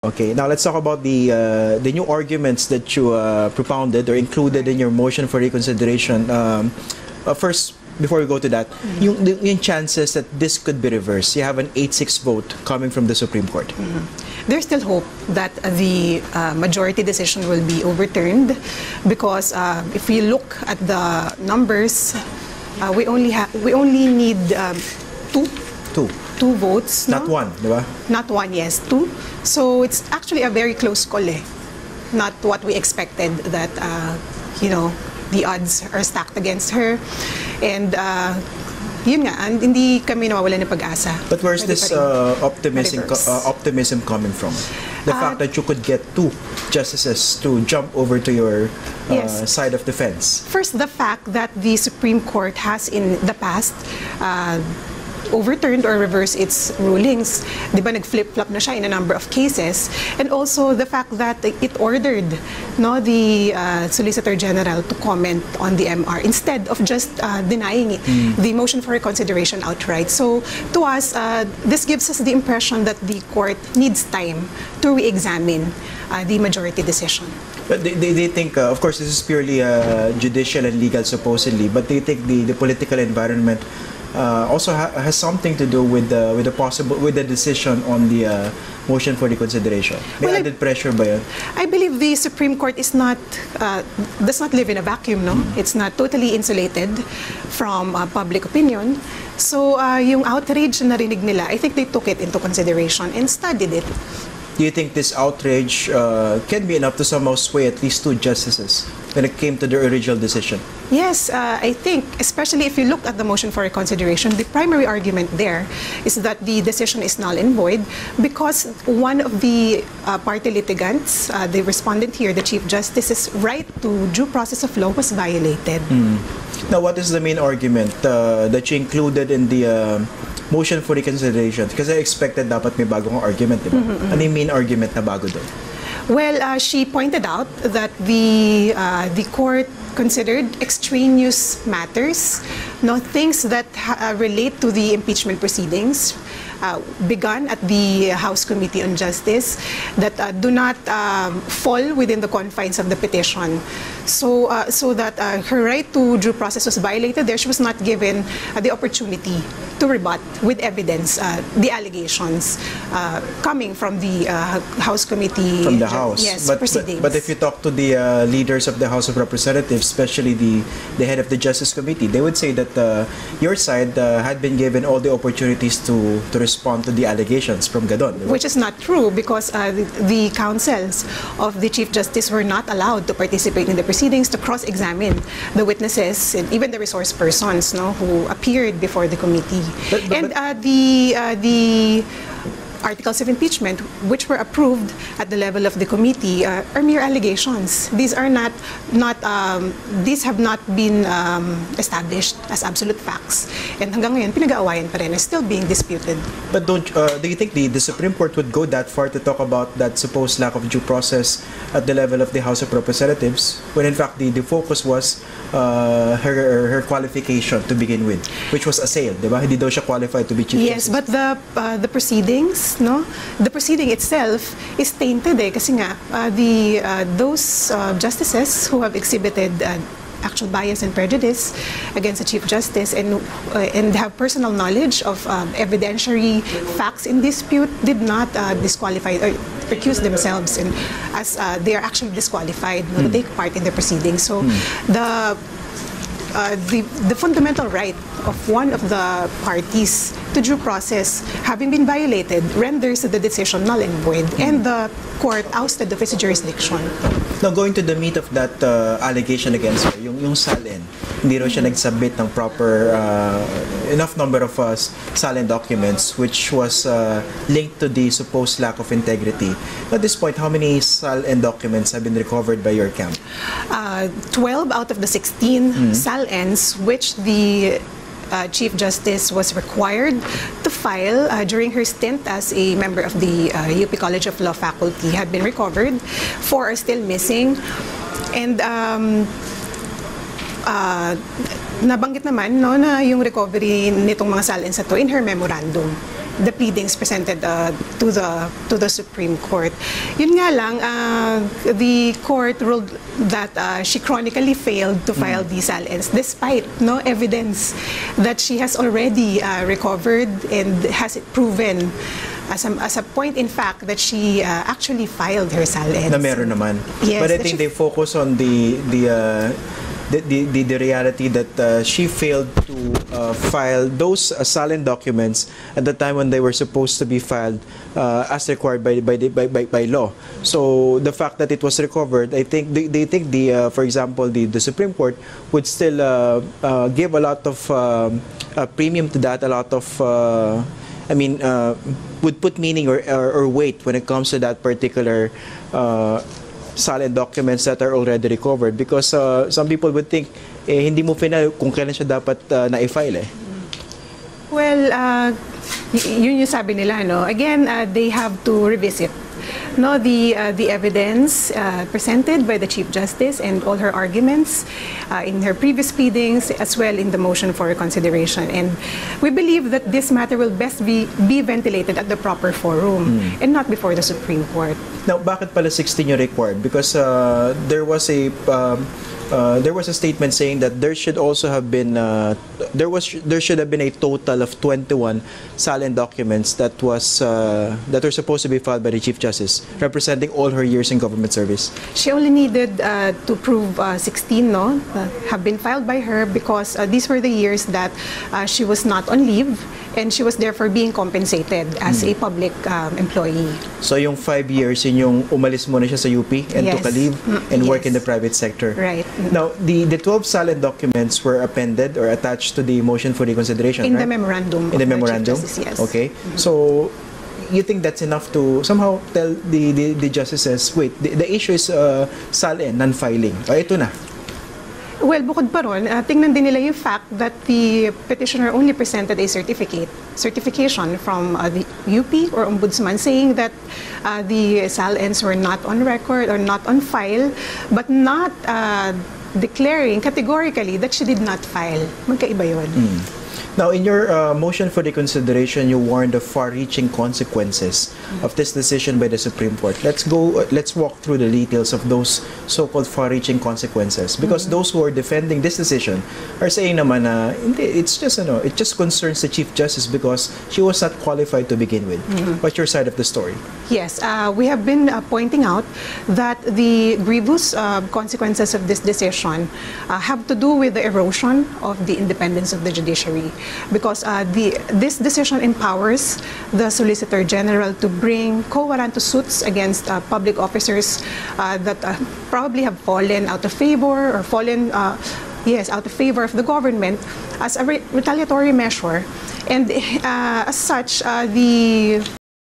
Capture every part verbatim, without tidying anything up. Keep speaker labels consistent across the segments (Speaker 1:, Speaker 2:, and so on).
Speaker 1: Okay, now let's talk about the uh, the new arguments that you uh, propounded or included in your motion for reconsideration. Um, uh, first, before we go to that, mm-hmm. yung, yung chances that this could be reversed, you have an eight six vote coming from the Supreme Court.
Speaker 2: Mm-hmm. There's still hope that the uh, majority decision will be overturned because uh, if we look at the numbers, uh, we only have we only need um, two.
Speaker 1: Two.
Speaker 2: Two votes.
Speaker 1: Not
Speaker 2: no?
Speaker 1: one, di ba?
Speaker 2: Not one, yes, two. So it's actually a very close call, eh. Not what we expected that, uh, you know, the odds are stacked against her. And uh, yun nga, and hindi kami nawawalan ng pag-asa.
Speaker 1: But where's this uh, optimism, uh, optimism coming from? The uh, fact that you could get two justices to jump over to your uh, yes. side of the fence.
Speaker 2: First, the fact that the Supreme Court has in the past uh, overturned or reversed its rulings. Di ba, nag-flip-flop na siya in a number of cases. And also the fact that it ordered no, the uh, Solicitor General to comment on the M R instead of just uh, denying it, mm. the motion for reconsideration outright. So to us, uh, this gives us the impression that the court needs time to re-examine uh, the majority decision.
Speaker 1: But they, they, they think, uh, of course, this is purely uh, judicial and legal supposedly, but they think the, the political environment Uh, also ha has something to do with the with the possible with the decision on the uh, motion for reconsideration. May well, added I, pressure ba yun?
Speaker 2: I believe the Supreme Court is not uh, does not live in a vacuum, no. Mm-hmm. It's not totally insulated from uh, public opinion. So uh, yung outrage na narinig nila, I think they took it into consideration and studied it.
Speaker 1: Do you think this outrage uh, can be enough to somehow sway at least two justices when it came to the original decision?
Speaker 2: Yes, uh, I think, especially if you look at the motion for reconsideration, the primary argument there is that the decision is null and void because one of the uh, party litigants, uh, the respondent here, the Chief Justice's right to due process of law was violated.
Speaker 1: Mm. Now, what is the main argument uh, that you included in the uh, motion for reconsideration? Because I expected dapat may bagong argument, di ba? Mm-hmm. Ano yung main argument na bago doon?
Speaker 2: Well, uh, she pointed out that the uh, the court considered extraneous matters, no, things that uh, relate to the impeachment proceedings uh, begun at the House Committee on Justice that uh, do not uh, fall within the confines of the petition. So, uh, so that uh, her right to due process was violated there. She was not given uh, the opportunity to rebut with evidence uh, the allegations uh, coming from the uh, House Committee.
Speaker 1: From the House.
Speaker 2: Yes,
Speaker 1: but,
Speaker 2: proceedings.
Speaker 1: But, but if you talk to the uh, leaders of the House of Representatives, especially the, the head of the Justice Committee, they would say that uh, your side uh, had been given all the opportunities to, to respond to the allegations from Gadon.
Speaker 2: Which is not true because uh, the, the counsels of the Chief Justice were not allowed to participate in the proceedings to cross-examine the witnesses and even the resource persons, no, who appeared before the committee. But, but, and uh, the, uh, the articles of impeachment, which were approved at the level of the committee, uh, are mere allegations. These are not, not um, these have not been um, established as absolute facts. And hanggang ngayon, pinag-aawayan pa rin, is still being disputed.
Speaker 1: But don't, uh, do you think the, the Supreme Court would go that far to talk about that supposed lack of due process at the level of the House of Representatives, when in fact the, the focus was uh, her, her qualification to begin with, which was assailed, diba? Hindi daw siya qualified to be Chief
Speaker 2: Yes,
Speaker 1: Justice.
Speaker 2: but the, uh, the proceedings, no, the proceeding itself is tainted eh, kasi nga uh, the uh, those uh, justices who have exhibited uh, actual bias and prejudice against the Chief Justice and uh, and have personal knowledge of um, evidentiary facts in dispute did not uh, disqualify or recuse themselves, and as uh, they are actually disqualified no, mm. to take part in the proceedings. So mm. the Uh, the, the fundamental right of one of the parties to due process having been violated renders the decision null and void, mm. and the court ousted of its jurisdiction.
Speaker 1: Now, going to the meat of that uh, allegation against her, yung, yung salin, hindi raw siya nag-submit ng proper, uh, enough number of uh, salin documents, which was uh, linked to the supposed lack of integrity. At this point, how many salin documents have been recovered by your camp?
Speaker 2: Uh, twelve out of the sixteen mm. salins, which the Uh, Chief Justice was required to file uh, during her stint as a member of the uh, U P College of Law faculty had been recovered. Four are still missing. And um, uh, nabanggit naman no, na yung recovery nitong mga salins na to in her memorandum. the pleadings presented uh, to the to the Supreme Court. Yun nga lang, uh, the court ruled that uh, she chronically failed to file mm. these S A L Ns despite no evidence that she has already uh, recovered and has it proven as a, as a point in fact that she uh, actually filed her S A L Ns.
Speaker 1: Na meron naman.
Speaker 2: Yes,
Speaker 1: but I think they focus on the the uh, the, the, the, the reality that uh, she failed to uh, file those uh, S A L N documents at the time when they were supposed to be filed uh, as required by, by, by, by, by law. So the fact that it was recovered, I think they, they think the, uh, for example, the, the Supreme Court would still uh, uh, give a lot of um, uh, premium to that, a lot of uh, I mean, uh, would put meaning or, or, or weight when it comes to that particular uh, S A L N documents that are already recovered, because uh, some people would think, eh, hindi mo final kung kailan siya dapat uh, na-file eh.
Speaker 2: Well, uh, yun yung sabi nila, no? Again, uh, they have to revisit no the uh, the evidence uh, presented by the Chief Justice and all her arguments uh, in her previous pleadings as well in the motion for reconsideration, and we believe that this matter will best be be ventilated at the proper forum mm. and not before the Supreme Court.
Speaker 1: Now, bakit pala sixteen yung required? Because uh, there was a um, Uh, there was a statement saying that there should also have been uh, there was there should have been a total of twenty-one S A L N documents that was uh, that were supposed to be filed by the Chief Justice, representing all her years in government service.
Speaker 2: She only needed uh, to prove uh, sixteen, no, uh, have been filed by her because uh, these were the years that uh, she was not on leave and she was therefore being compensated as mm. a public um, employee.
Speaker 1: So yung five years, yun yung umalis muna siya sa U P and
Speaker 2: yes.
Speaker 1: took a leave and
Speaker 2: yes.
Speaker 1: work in the private sector.
Speaker 2: Right.
Speaker 1: Now, the, the twelve S A L N documents were appended or attached to the motion for reconsideration,
Speaker 2: In
Speaker 1: right?
Speaker 2: the memorandum.
Speaker 1: In the
Speaker 2: of
Speaker 1: memorandum?
Speaker 2: The Chief Justice, yes.
Speaker 1: Okay. Mm-hmm. So, you think that's enough to somehow tell the, the, the justices, wait, the, the issue is uh, S A L N, non-filing. O, ito na.
Speaker 2: Well, bukod pa ron, uh, tingnan din nila yung fact that the petitioner only presented a certificate, certification from uh, the U P or Ombudsman saying that uh, the S A L Ns were not on record or not on file, but not uh, declaring categorically that she did not file. Magkaiba yun. Mm.
Speaker 1: Now, in your uh, motion for reconsideration, you warned of far-reaching consequences mm. of this decision by the Supreme Court. Let's go. Uh, let's walk through the details of those so-called far-reaching consequences, because mm. those who are defending this decision are saying naman na hindi, it's just ano, it just concerns the Chief Justice because she was not qualified to begin with. Mm. What's your side of the story?
Speaker 2: Yes, uh, we have been uh, pointing out that the grievous uh, consequences of this decision uh, have to do with the erosion of the independence of the judiciary. Because uh, the, this decision empowers the Solicitor General to bring quo warranto suits against uh, public officers uh, that uh, probably have fallen out of favor or fallen, uh, yes, out of favor of the government as a re retaliatory measure. And uh, as such, uh, the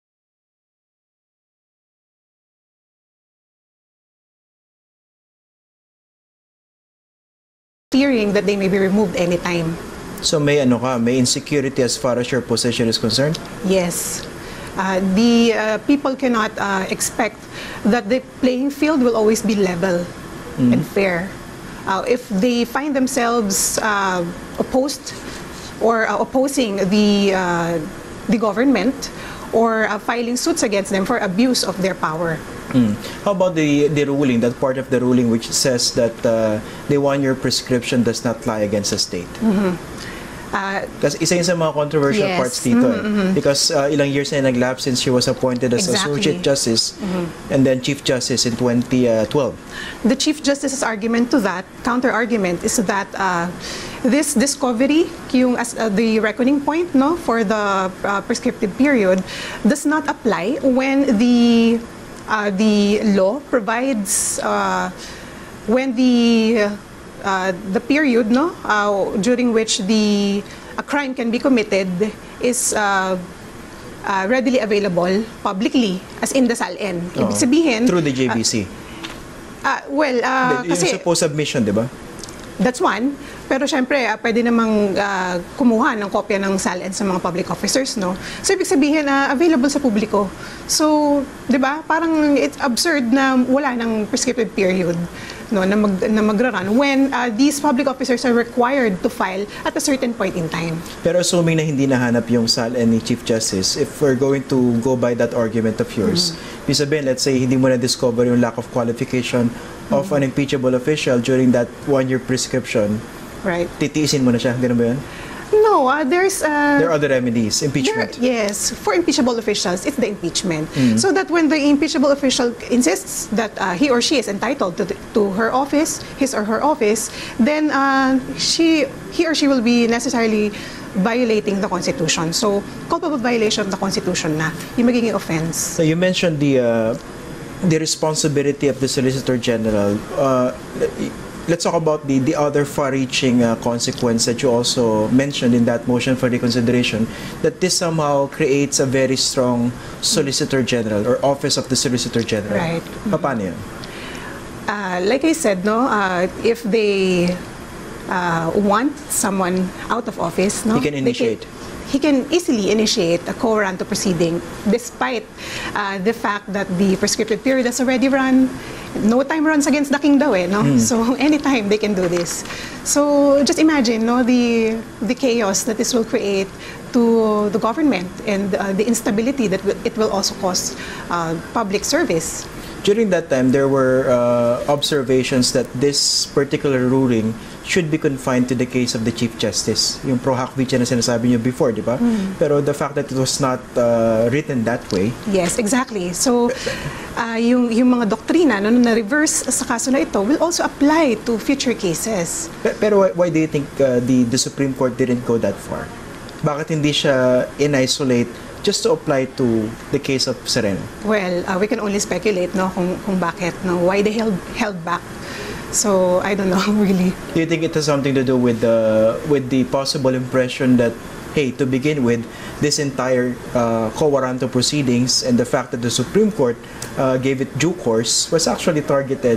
Speaker 2: fearing that they may be removed anytime.
Speaker 1: So may ano ka, may insecurity as far as your position is concerned?
Speaker 2: Yes. Uh, the uh, people cannot uh, expect that the playing field will always be level mm. and fair. Uh, if they find themselves uh, opposed or uh, opposing the, uh, the government or uh, filing suits against them for abuse of their power.
Speaker 1: Mm. How about the, the ruling, that part of the ruling which says that uh, the one-year prescription does not lie against the state? Mm-hmm. Kasi uh, isa yun sa mga controversial yes. parts dito mm-hmm, eh. Mm-hmm. Because uh, ilang years na nag-lapse since she was appointed as
Speaker 2: exactly.
Speaker 1: Associate Justice mm-hmm. and then Chief Justice in twenty twelve.
Speaker 2: The Chief Justice's argument to that, counter-argument, is that uh, this discovery, yung, as, uh, the reckoning point no, for the uh, prescriptive period, does not apply when the, uh, the law provides, uh, when the Uh, the period no, uh, during which the a crime can be committed is uh, uh, readily available publicly, as in the S A L N. Ibig sabihin,
Speaker 1: through the J B C?
Speaker 2: Uh, uh, well, uh,
Speaker 1: yung
Speaker 2: kasi...
Speaker 1: supposed submission, di ba?
Speaker 2: That's one. Pero syempre, uh, pwede namang uh, kumuha ng kopya ng S A L N sa mga public officers, no? So, ibig sabihin, uh, available sa publiko. So, di ba? Parang it's absurd na wala ng prescriptive period. no, na, mag, na magra-run when uh, these public officers are required to file at a certain point in time.
Speaker 1: Pero assuming na hindi nahanap yung S A L N ni Chief Justice, if we're going to go by that argument of yours, mm-hmm. ibig sabihin, let's say, hindi mo na-discover yung lack of qualification mm-hmm. of an impeachable official during that one-year prescription,
Speaker 2: right?
Speaker 1: Titiisin mo na siya, ganun ba yun?
Speaker 2: No, uh, there's... Uh,
Speaker 1: there are other remedies, impeachment.
Speaker 2: There, yes, for impeachable officials, it's the impeachment.
Speaker 1: Mm.
Speaker 2: So that when the impeachable official insists that uh, he or she is entitled to, the, to her office, his or her office, then uh, she, he or she will be necessarily violating the Constitution. So, culpable violation of the Constitution na, yung magiging offense.
Speaker 1: So you mentioned the, uh, the responsibility of the Solicitor General. Uh, Let's talk about the, the other far-reaching uh, consequence that you also mentioned in that motion for reconsideration, that this somehow creates a very strong Solicitor General or Office of the Solicitor General.
Speaker 2: Right.
Speaker 1: Paano yan?
Speaker 2: Uh, like I said, no, uh, if they uh, want someone out of office, no,
Speaker 1: He can initiate.
Speaker 2: He can easily initiate a quo warranto proceeding despite uh, the fact that the prescriptive period has already run. No time runs against the king daw eh, no? Mm. So anytime they can do this. So just imagine, no, the the chaos that this will create to the government and uh, the instability that it will also cause uh, public service.
Speaker 1: During that time, there were uh, observations that this particular ruling should be confined to the case of the Chief Justice. Yung pro hac vice na sinasabi niyo before, di ba? Mm. Pero the fact that it was not uh, written that way.
Speaker 2: Yes, exactly. So, uh, yung, yung mga doktrina no, na reverse sa kaso na ito will also apply to future cases.
Speaker 1: Pero why, why do you think uh, the, the Supreme Court didn't go that far? Bakit hindi siya in-isolate just to apply to the case of Sereno?
Speaker 2: Well, uh, we can only speculate no, kung, kung bakit, no, why they held, held back. So, I don't know, really.
Speaker 1: Do you think it has something to do with the, with the possible impression that, hey, to begin with, this entire uh, quo warranto proceedings and the fact that the Supreme Court uh, gave it due course was actually targeted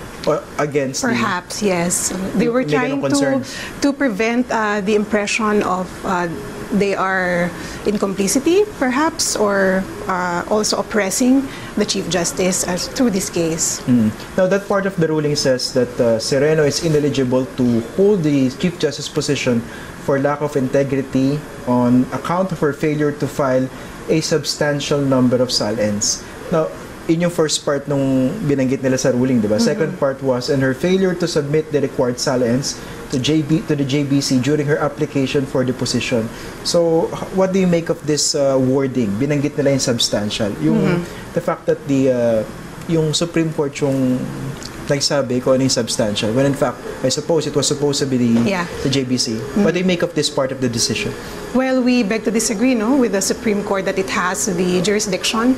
Speaker 1: against
Speaker 2: Perhaps,
Speaker 1: the,
Speaker 2: yes. They were trying to, to prevent uh, the impression of uh, they are in complicity, perhaps, or uh, also oppressing the Chief Justice as, through this case.
Speaker 1: Mm. Now, that part of the ruling says that uh, Sereno is ineligible to hold the Chief Justice position for lack of integrity on account of her failure to file a substantial number of S A L Ns. Now, in yung first part nung binanggit nila sa ruling, di ba? Mm-hmm. Second part was, and her failure to submit the required S A L Ns to J B to the J B C during her application for the position. So, what do you make of this uh, wording? Binanggit nila yung substantial. Yung mm-hmm. the fact that the uh, yung Supreme Court yung nagsabi kung ano yung substantial, when in fact, I suppose it was supposed to be the,
Speaker 2: yeah.
Speaker 1: the J B C. Mm-hmm. What do you make of this part of the decision?
Speaker 2: Well, we beg to disagree, no, with the Supreme Court that it has the jurisdiction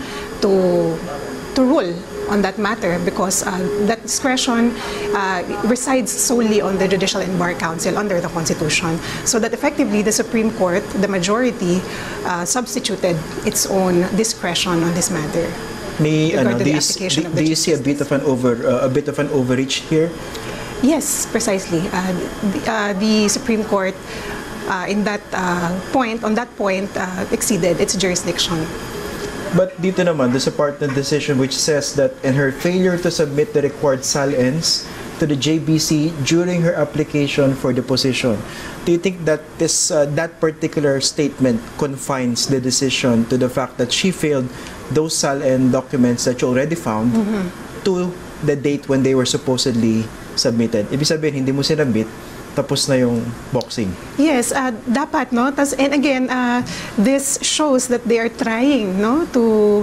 Speaker 2: to to rule on that matter because uh, that discretion uh, resides solely on the Judicial and Bar Council under the Constitution. So that effectively the Supreme Court, the majority, uh, substituted its own discretion on this matter.
Speaker 1: May, ano, do you, do, do you see a bit of an over uh, a bit of an overreach here?
Speaker 2: Yes, precisely. Uh, the, uh, the Supreme Court, uh, in that uh, point, on that point, uh, exceeded its jurisdiction.
Speaker 1: But dito naman, there's a part of the decision which says that in her failure to submit the required S A L Ns to the J B C during her application for the position, do you think that this uh, that particular statement confines the decision to the fact that she failed those S A L N documents that you already found mm-hmm. to the date when they were supposedly submitted? Ibig sabihin, hindi mo sinabit, tapos na yung boxing.
Speaker 2: Yes, uh, dapat, no? Tas, and again, uh, this shows that they are trying, no, to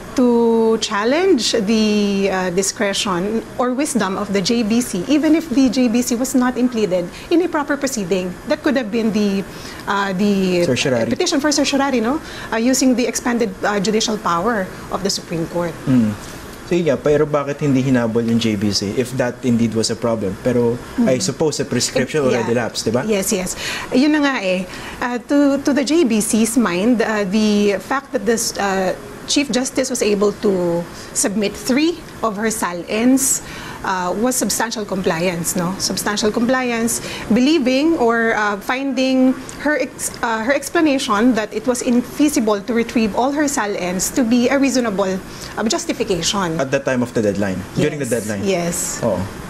Speaker 2: to challenge the uh, discretion or wisdom of the J B C, even if the J B C was not impleaded in a proper proceeding. That could have been the uh, the
Speaker 1: certiorari.
Speaker 2: petition for certiorari, no, uh, using the expanded uh, judicial power of the Supreme Court.
Speaker 1: Mm. So yeah, pero bakit hindi hinabol yung J B C if that indeed was a problem? Pero mm. I suppose the prescription
Speaker 2: It, yeah.
Speaker 1: already lapsed, di ba?
Speaker 2: Yes, yes. Yun na nga eh. Uh, to, to the J B C's mind, uh, the fact that this uh, Chief Justice was able to submit three of her S A L Ns uh, was substantial compliance, no? Substantial compliance, believing or uh, finding her ex uh, her explanation that it was infeasible to retrieve all her S A L Ns to be a reasonable uh, justification.
Speaker 1: At the time of the deadline,
Speaker 2: yes.
Speaker 1: during the deadline.
Speaker 2: Yes.
Speaker 1: Oh.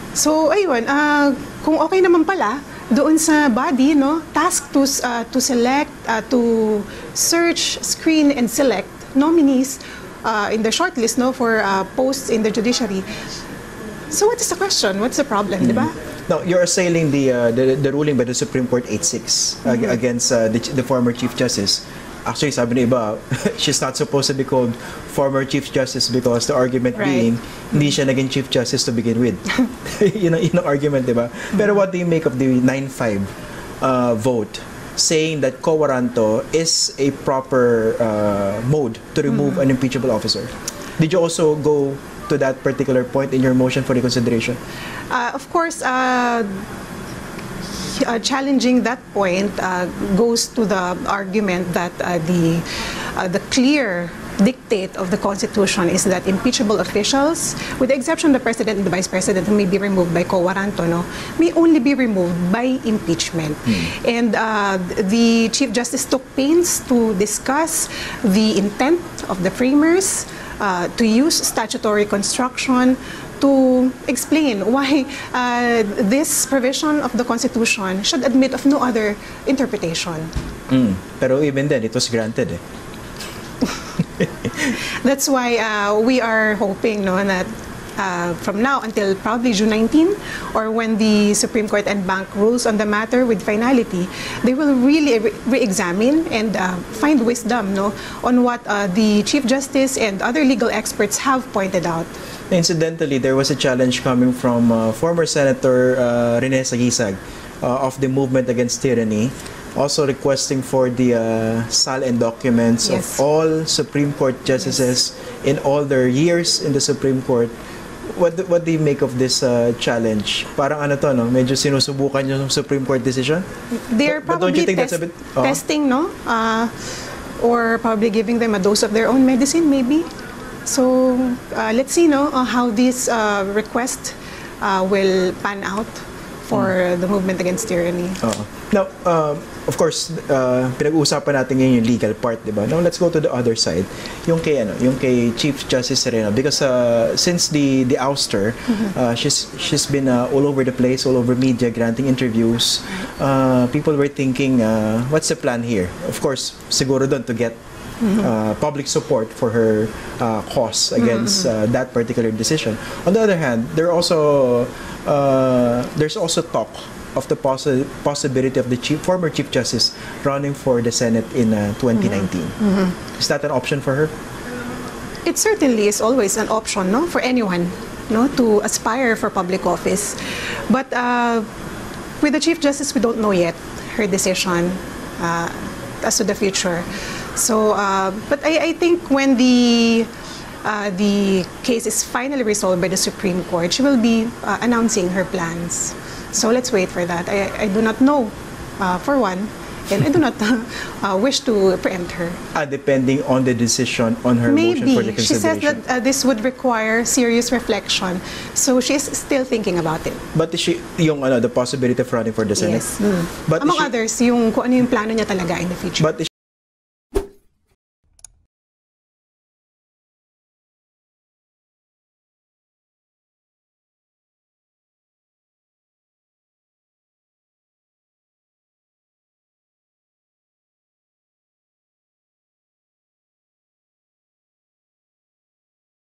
Speaker 2: So, ayun, uh, kung okay naman pala, doon sa body, no, task to, uh, to select, uh, to search, screen, and select nominees uh, in the shortlist, no, for uh, posts in the judiciary. So, what is the question? What's the problem, mm-hmm. di ba?
Speaker 1: Now, you're assailing the, uh, the the ruling by the Supreme Court eight six mm-hmm. ag- against uh, the, the former Chief Justice. Actually, sabi ng iba, she's not supposed to be called former Chief Justice because the argument
Speaker 2: right.
Speaker 1: being, hindi siya naging Chief Justice to begin with. yun, ang, yun ang argument, di ba? Mm-hmm. Pero what do you make of the nine five uh, vote saying that quo warranto is a proper uh, mode to remove mm-hmm. an impeachable officer? Did you also go to that particular point in your motion for reconsideration?
Speaker 2: Uh, of course, uh, Uh, challenging that point uh, goes to the argument that uh, the uh, the clear dictate of the Constitution is that impeachable officials, with the exception of the President and the Vice President who may be removed by quo warranto, no, may only be removed by impeachment. Mm. And uh, the Chief Justice took pains to discuss the intent of the framers, uh, to use statutory construction, to explain why uh, this provision of the Constitution should admit of no other interpretation.
Speaker 1: Mm. Pero even then, it was granted. Eh.
Speaker 2: That's why uh, we are hoping, no, that uh, from now until probably June nineteenth, or when the Supreme Court and Bank rules on the matter with finality, they will really re- re-examine and uh, find wisdom, no, on what uh, the Chief Justice and other legal experts have pointed out.
Speaker 1: Incidentally, there was a challenge coming from uh, former Senator uh, Rene Sagisag uh, of the Movement Against Tyranny, also requesting for the uh, S A L and documents
Speaker 2: yes.
Speaker 1: of all Supreme Court justices yes. in all their years in the Supreme Court. What do, what do you make of this uh, challenge? Parang ano to, no? Medyo sinusubukan yung Supreme Court decision?
Speaker 2: They're
Speaker 1: but, but
Speaker 2: probably
Speaker 1: test, bit, oh?
Speaker 2: testing, no? Uh, or probably giving them a dose of their own medicine, maybe? So, uh, let's see, no, uh, how this uh, request uh, will pan out for mm. the movement against tyranny. Uh-huh.
Speaker 1: Now, uh, of course, uh, pinag-uusapan natin ngayon yung legal part, di ba? Now, let's go to the other side. Yung kay, ano, yung kay Chief Justice Sereno. Because uh, since the the ouster, mm-hmm. uh, she's she's been uh, all over the place, all over media, granting interviews. Uh, people were thinking, uh, what's the plan here? Of course, siguro doon to get Mm-hmm. Uh, public support for her uh, cause against mm-hmm. uh, that particular decision. On the other hand, there also uh, there's also talk of the possi- possibility of the chief, former Chief Justice running for the Senate in uh, twenty nineteen. Mm-hmm. Is that an option for her?
Speaker 2: It certainly is always an option, no, for anyone, no, to aspire for public office. But uh, with the Chief Justice, we don't know yet her decision uh, as to the future. So, uh, but I, I think when the uh, the case is finally resolved by the Supreme Court, she will be uh, announcing her plans. So let's wait for that. I, I do not know, uh, for one, and I do not uh, wish to preempt her.
Speaker 1: Ah, depending on the decision on her
Speaker 2: Maybe.
Speaker 1: motion for the
Speaker 2: She says
Speaker 1: consideration.
Speaker 2: that uh, this would require serious reflection. So she's still thinking about it.
Speaker 1: But is she, yung ano, the possibility of running for the Senate?
Speaker 2: Yes. Mm.
Speaker 1: But
Speaker 2: Among
Speaker 1: she,
Speaker 2: others, yung kung ano yung plano niya talaga in the future.
Speaker 1: But is